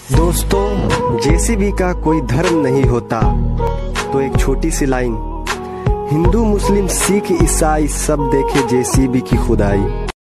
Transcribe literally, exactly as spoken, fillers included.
दोस्तों, जेसीबी का कोई धर्म नहीं होता, तो एक छोटी सी लाइन। हिंदू मुस्लिम सिख ईसाई सब देखे जेसीबी की खुदाई।